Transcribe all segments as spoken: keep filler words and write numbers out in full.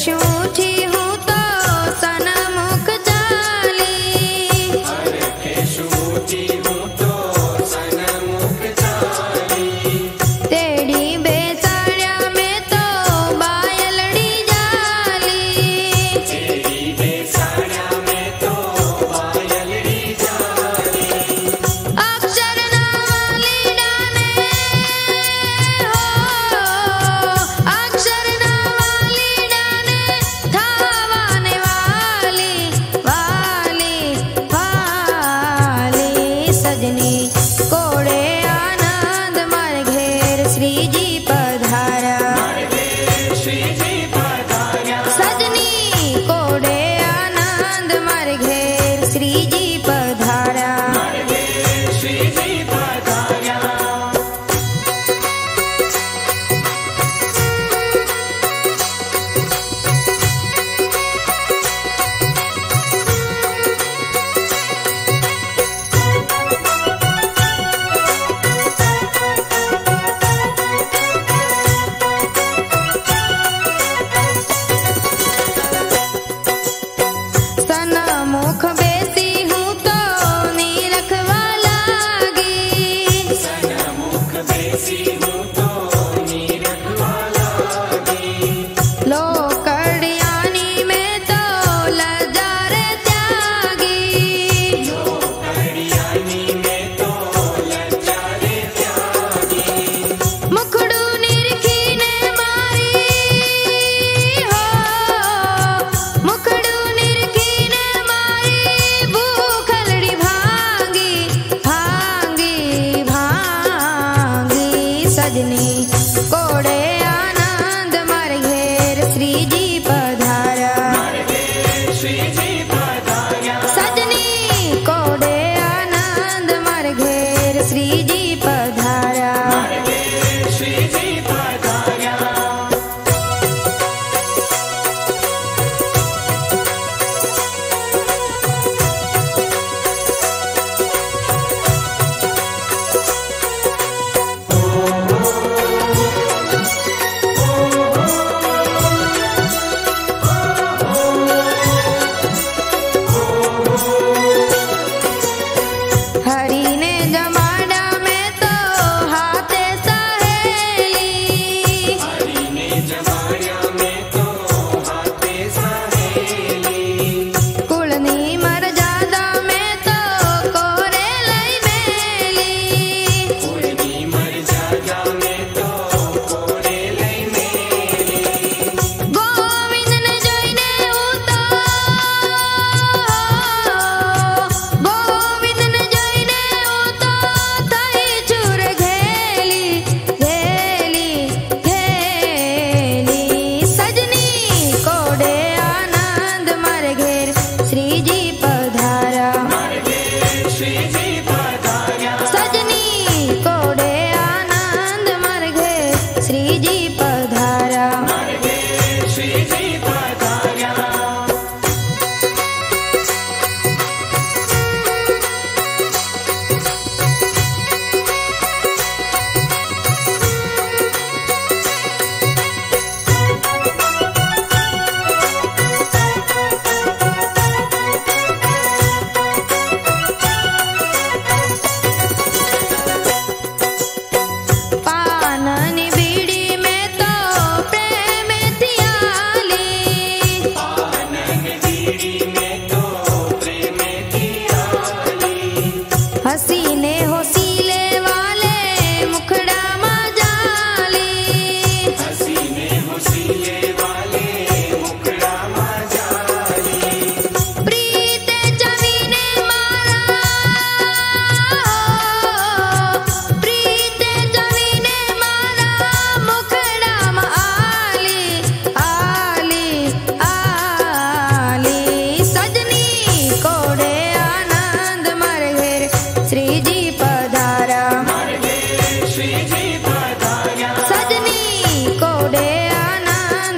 शूठी हूँ तो सनमुख चाली। हरखे शूठी हूँ तो सनमुख चाली। तेड़ी बेसाड़िया में तो बायलड़ी जाली। तेरी बेसाड़िया में तो बायलड़ी जाली। अक्षर ना वाली डाने हो, अक्षर ना वाली डाने थावाने वाली वाली वाली। सजनी कोड़े आनंद मर घेर श्री जी पधारा। श्री जी पधारा। सजनी कोड़े आनंद मर घेर श्री जी पधारा। श्री जी पधारा। सनमुख बेसी हूँ तो नीरखवा लागी। सनमुख बेसी हूँ तो नीरखवा लागी। लोकड़ियानी में तो लजा रे त्यागी। लोकड़ियानी में तो लज्जा रे त्यागी। मुखड़ू निरखी ने मारी हो, मुखड़ू निरखी ने मारी। भूखलड़ी भांगी भांगी भांगी। सजनी कोड़े आनंद मर घेर श्री जी पधारा। श्री जी पधारा। सजनी कोड़े आनंद मर घेर श्री जी पधारा। श्री जी पधारा। हरि ने जमाना में तो हाथे सहेली। हरि ने जमाया में तो हाथे सहेली। कुलनी मर्यादा में तो कोरे लई मेली। कुलनी मर्यादा में तो कोरे लई मेली। गोविंद ने जोईने उतो, गोविंद ने जोईने उतो थई चूर घेली घेली घेली। सजनी कोड़े आनंद मर घेर श्री जी पधारा। श्री जी पधारा। सजनी कोड़े आनंद मर घेर श्री जी पधारा। श्री जी पधारा। पाननी बीड़ी में तो प्रेम थियाली। आनंद बीड़ी में तो प्रेम की आली। हसीने होसीले वाले मुखड़ा मजाली। हसीने हुसीले वाले मुखड़ा मजाली। प्रीत जमीने मारा, प्रीत जमीने मारा। मुखड़ा म आली आली आली। सजनी कोड़े आनंद मर घेर श्री जी पधारा। श्री जी पधारा। सजनी कोड़े आनंद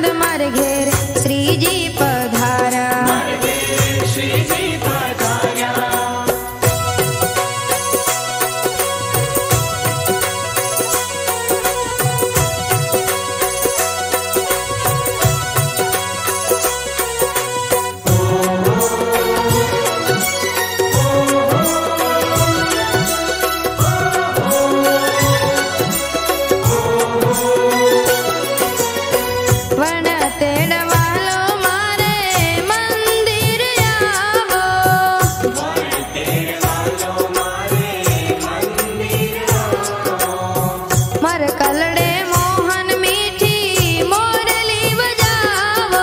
वण तेड़वालो मारे मंदिर आवो मर कलड़े मोहन मीठी मोरली बजावो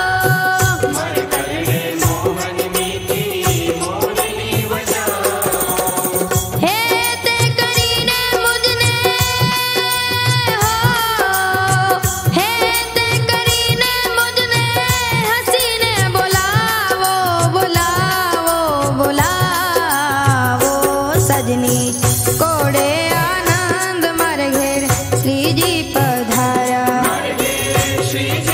हे ते करीने मुझने हो हे ते करीने मुझने हसीने बुलावो बुलावो बुलावो सजनी कोड़े आनंद मर घेर श्री जी पधारा श्री